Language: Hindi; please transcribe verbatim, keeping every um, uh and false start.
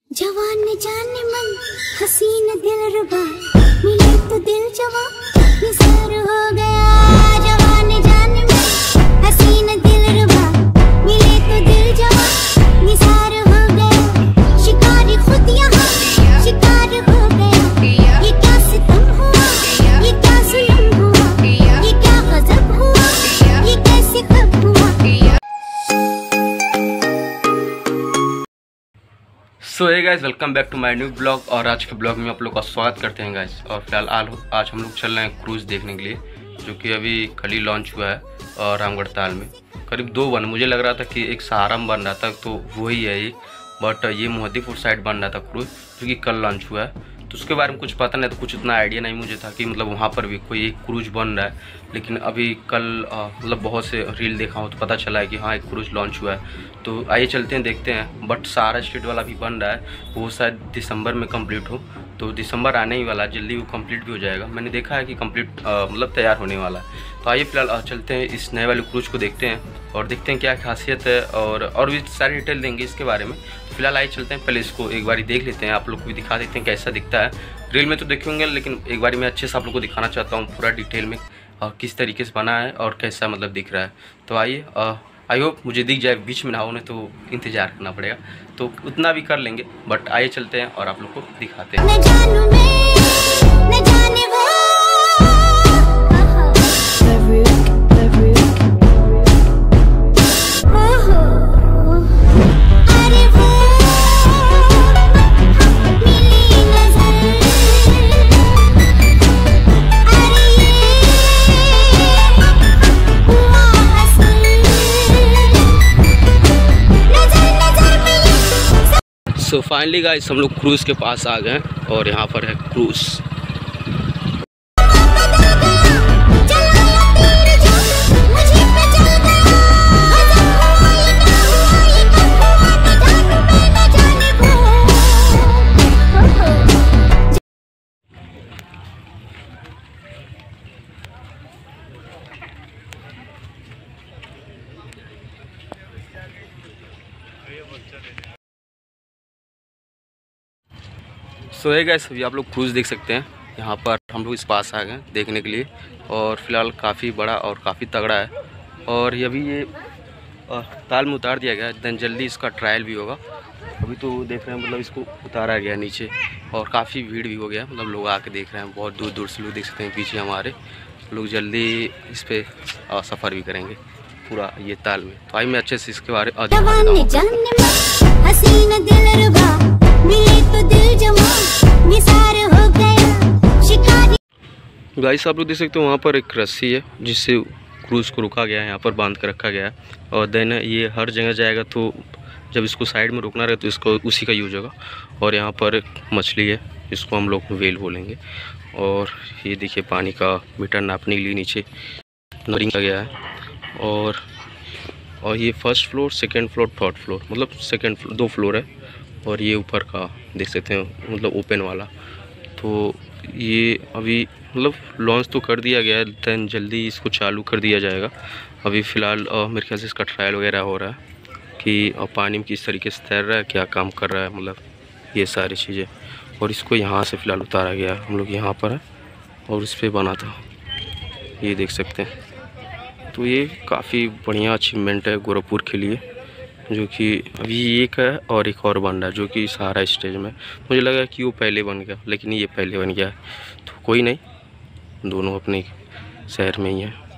जवान जान मन हसीन दिल रुबा मिले तो दिल जवा निसार हो गया। जवान जान मन हसीन दिल रुबा मिले तो दिल जवा निसार हो गया। शिकारी खुद यहाँ शिकार हो गया। ये क्या सितम हुआ, ये क्या जुल्म हुआ, ये क्या गजब हुआ, ये कैसे कब हुआ। So hey guys, welcome back to my new blog. और आज के ब्लॉग में आप लोग का स्वागत करते हैं गाइस। और फिलहाल आज हम लोग चल रहे हैं क्रूज़ देखने के लिए, जो कि अभी कल ही लॉन्च हुआ है और रामगढ़ ताल में। करीब दो बन मुझे लग रहा था कि एक सहारा में बन रहा था, तो वही है ये, बट ये मोहद्दीपुर साइड बन रहा था क्रूज़, जो कि कल लॉन्च हुआ है। तो उसके बारे में कुछ पता नहीं, तो कुछ उतना आइडिया नहीं मुझे था कि मतलब वहाँ पर भी कोई एक क्रूज़ बन रहा है। लेकिन अभी कल मतलब बहुत से रील देखा हूँ तो पता चला है कि हाँ एक क्रूज़ लॉन्च हुआ है। तो आइए चलते हैं, देखते हैं। बट सहारा स्ट्रीट वाला भी बन रहा है, वो शायद दिसंबर में कंप्लीट हो। तो दिसंबर आने ही वाला, जल्दी वो कंप्लीट भी हो जाएगा। मैंने देखा है कि कंप्लीट मतलब तैयार होने वाला है। तो आइए फिलहाल चलते हैं, इस नए वाले क्रूज़ को देखते हैं और देखते हैं क्या खासियत है, और और भी सारी डिटेल देंगे इसके बारे में। फिलहाल आइए चलते हैं, पहले इसको एक बार देख लेते हैं, आप लोग को भी दिखा देते हैं कैसा दिखता है। रील में तो देखेंगे, लेकिन एक बार मैं अच्छे से आप लोग को दिखाना चाहता हूँ पूरा डिटेल में, और किस तरीके से बना है और कैसा मतलब दिख रहा है। तो आइए, आई होप मुझे दिख जाए, बीच में ना हो, नहीं तो इंतज़ार करना पड़ेगा। तो उतना भी कर लेंगे, बट आइए चलते हैं और आप लोग को दिखाते हैं। न जानू मैं, न जाने वो। अरे वो मिली नजर, अरे हुआ असल, नजर नजर मिली। सो फाइनली गाइस, हम लोग क्रूज़ के पास आ गए हैं और यहाँ पर है क्रूज़। सो है गाइस, अभी आप लोग क्रूज़ देख सकते हैं। यहाँ पर हम लोग इस पास आ गए देखने के लिए, और फिलहाल काफ़ी बड़ा और काफ़ी तगड़ा है। और ये अभी ये ताल में उतार दिया गया है, देन जल्दी इसका ट्रायल भी होगा। अभी तो देख रहे हैं मतलब इसको उतारा गया नीचे, और काफ़ी भीड़ भी हो गया, मतलब लोग आके देख रहे हैं, बहुत दूर दूर से लोग देख सकते हैं पीछे हमारे। लोग जल्दी इस पर सफ़र भी करेंगे पूरा ये ताल में। तो आई मैं अच्छे से इसके बारे में गाइस, आप लोग देख सकते हो वहाँ पर एक रस्सी है जिससे क्रूज़ को रुका गया है, यहाँ पर बांध कर रखा गया है। और देन ये हर जगह जाएगा, तो जब इसको साइड में रुकना रहे तो इसको उसी का यूज होगा। और यहाँ पर एक मछली है, इसको हम लोग वेल बोलेंगे। और ये देखिए पानी का मीटर नापने के लिए नीचे नरिंग का गया है। और और ये first floor, second floor, third floor, मतलब सेकेंड फ्लोर दो फ्लोर है। और ये ऊपर का देख सकते हैं, मतलब ओपन वाला। तो ये अभी मतलब लॉन्च तो कर दिया गया है, दैन जल्दी इसको चालू कर दिया जाएगा। अभी फ़िलहाल मेरे ख्याल से इसका ट्रायल वगैरह हो रहा है कि पानी में किस तरीके से तैर रहा है, क्या काम कर रहा है, मतलब ये सारी चीज़ें। और इसको यहाँ से फ़िलहाल उतारा गया, हम लोग यहाँ पर है और इस पर बना था, ये देख सकते हैं। तो ये काफ़ी बढ़िया अचीवमेंट है गोरखपुर के लिए, जो कि अभी एक है और एक और बन रहा है, जो कि सहारा स्टेज में। मुझे लगा कि वो पहले बन गया, लेकिन ये पहले बन गया है। तो कोई नहीं, दोनों अपने शहर में ही है।